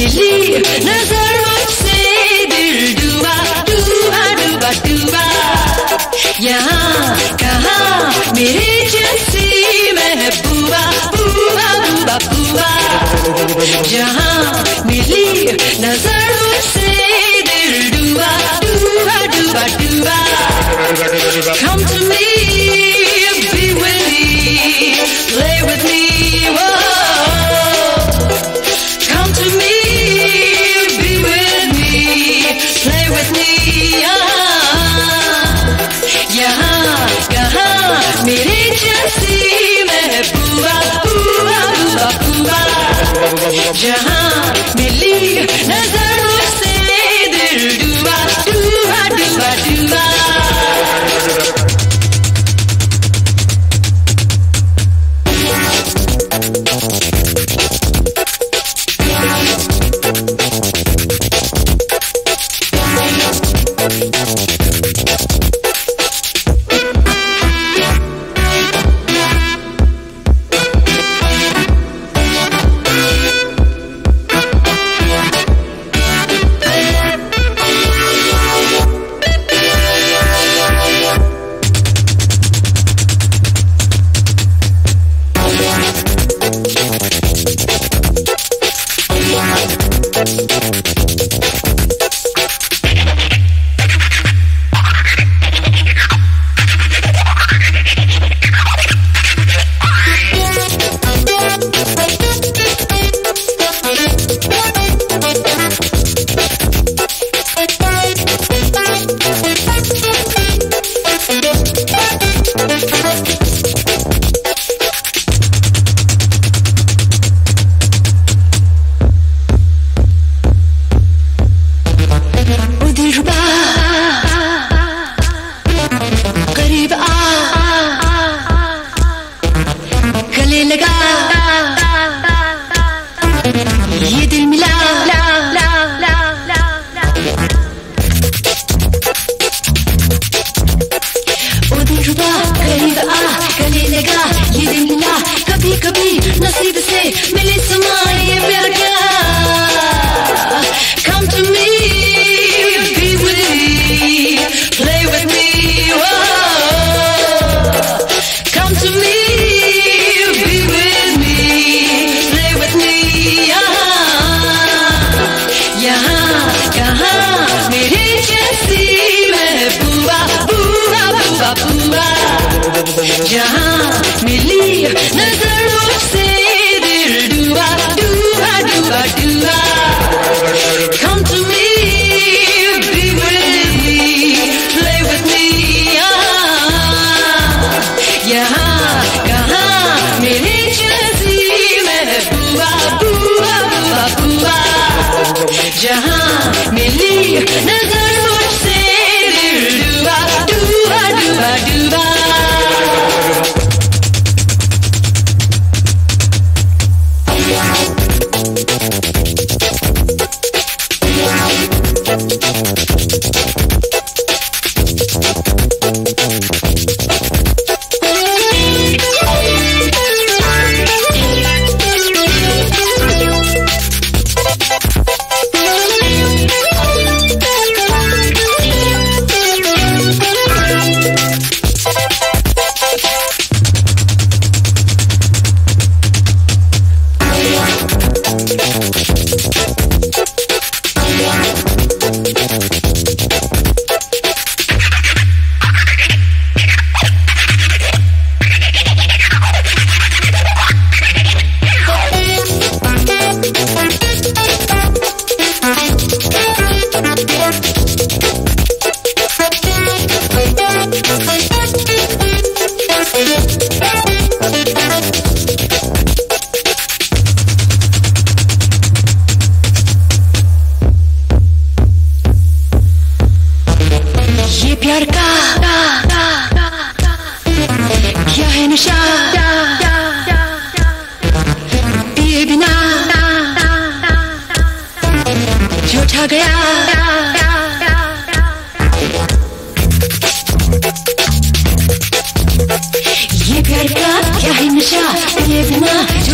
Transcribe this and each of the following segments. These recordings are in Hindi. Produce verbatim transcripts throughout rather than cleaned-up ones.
मिली नजर मुझसे दिल डूबा डूबा डूबा डूबा यहाँ कहाँ मेरे जैसी महबूबा बूबा बूबा बूबा जहाँ मिली नजर मुझसे दिल डूबा डूबा डूबा डूबा Come to me, be with me, play with me, whoa. Come to me, be with me, play with me, ah. यहाँ कहाँ मेरे जैसी महबूबा बूबा बूबा बूबा जहाँ मिली नजर मुझसे दिल डूबा डूबा डूबा डूबा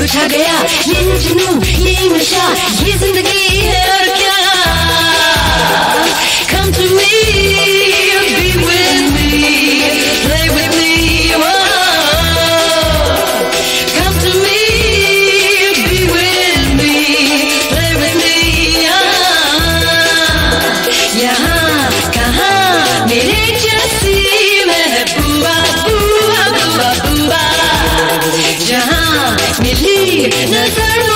छा गया ये जुनून ये नशा ये जिंदगी है और क्या come to me be with me play with me oh. come to me be with me play with me oh. यहाँ कहाँ मेरे जैसी महबूबा बुआ बुआ बुआ जहाँ मिली नजर